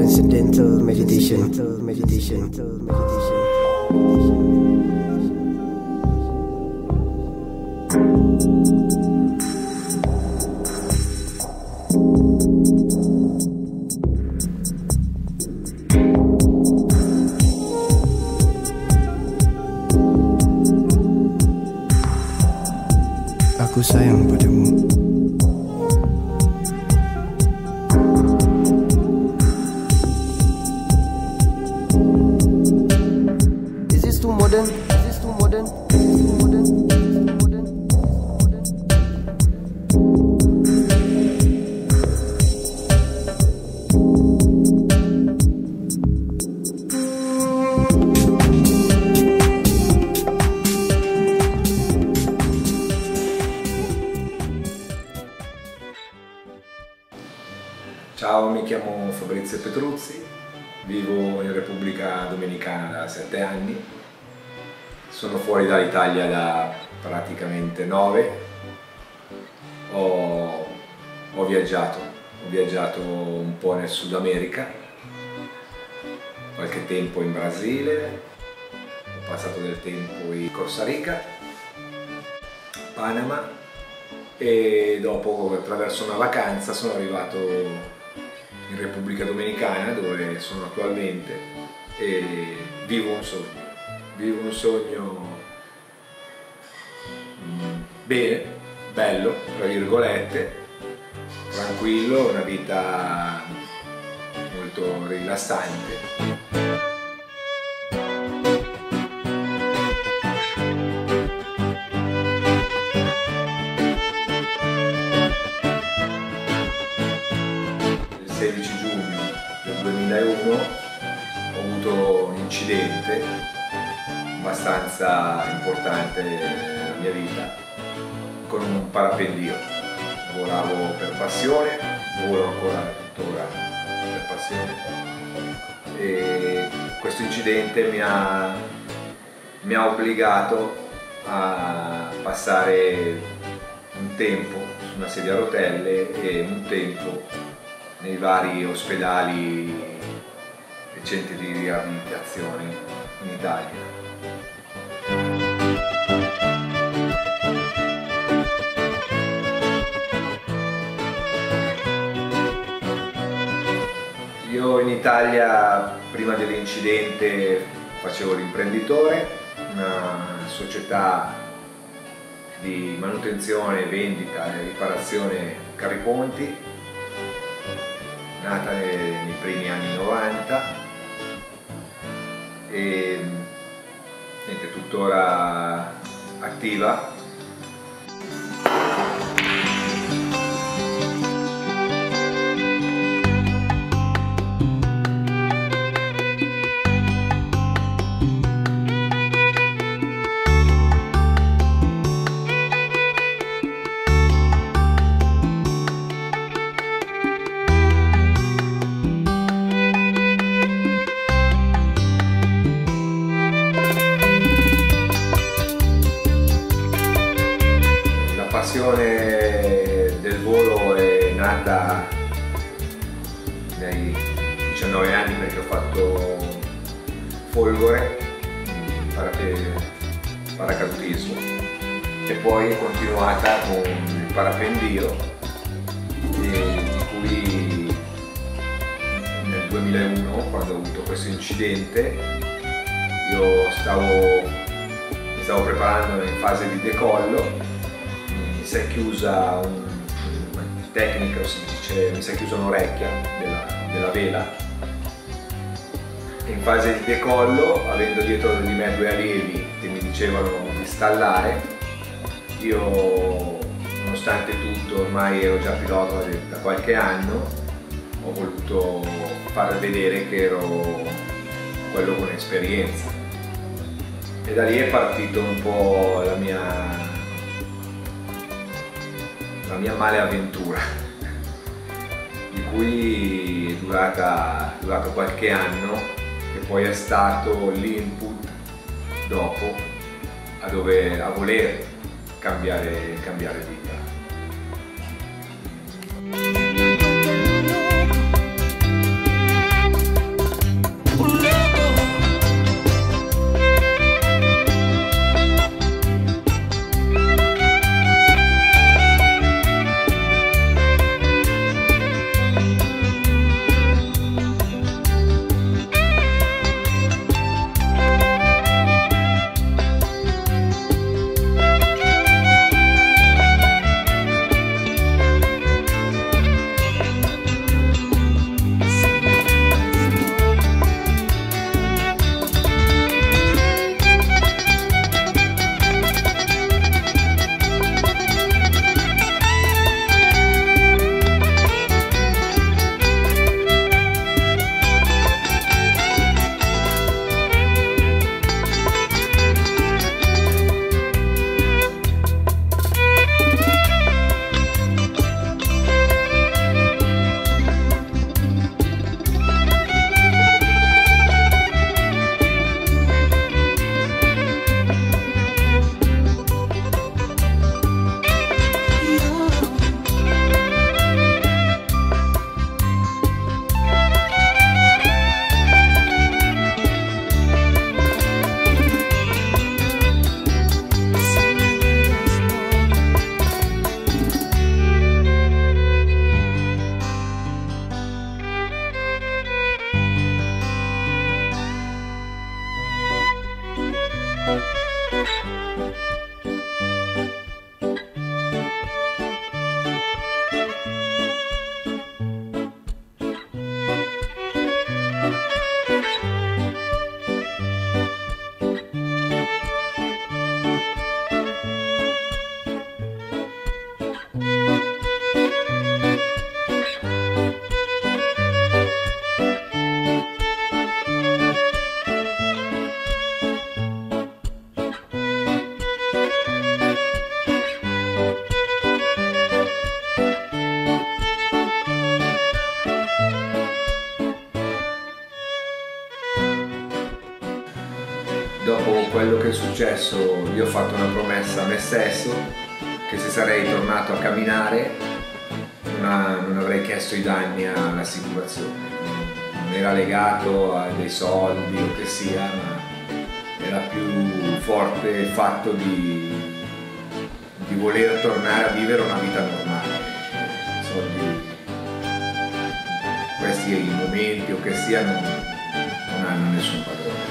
Transcendental meditation. Aku sayang padamu. Is this too modern? Is this too modern? Is this too modern? Is this too modern? Ciao, mi chiamo Fabrizio Petruzzi, vivo in Repubblica Dominicana da 7 anni, sono fuori dall'Italia da praticamente 9, ho viaggiato un po' nel Sud America, qualche tempo in Brasile, ho passato del tempo in Costa Rica, Panama e dopo attraverso una vacanza sono arrivato in Repubblica Dominicana dove sono attualmente e vivo un sogno bene, bello, tra virgolette, tranquillo, una vita molto rilassante. Il 16 giugno del 2001 ho avuto un incidente abbastanza importante nella mia vita con un parapendio. Lavoravo per passione, lavoro ancora tuttora per passione e questo incidente mi ha obbligato a passare un tempo su una sedia a rotelle e un tempo nei vari ospedali e centri di riabilitazione in Italia. Io in Italia prima dell'incidente facevo l'imprenditore, una società di manutenzione, vendita e riparazione carriponti, nata nei primi anni 90 e niente, tuttora attiva. La passione del volo è nata dai 19 anni perché ho fatto folgore, paracadutismo e poi è continuata con il parapendio di cui nel 2001, quando ho avuto questo incidente, io mi stavo preparando in fase di decollo. Mi si è chiusa una tecnica, mi si è chiusa un'orecchia della vela e in fase di decollo, avendo dietro di me 2 allievi che mi dicevano di stallare, io nonostante tutto ormai ero già pilota da qualche anno, ho voluto far vedere che ero quello con esperienza e da lì è partito un po' la mia male avventura, di cui è durato qualche anno, che poi è stato l'input dopo a voler cambiare vita. Dopo quello che è successo, io ho fatto una promessa a me stesso che se sarei tornato a camminare non avrei chiesto i danni all'assicurazione. Non era legato a dei soldi o che sia, ma era più forte il fatto di voler tornare a vivere una vita normale. Soldi, questi momenti o che sia non hanno nessun padrone.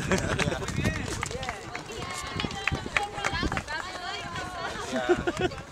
Grazie.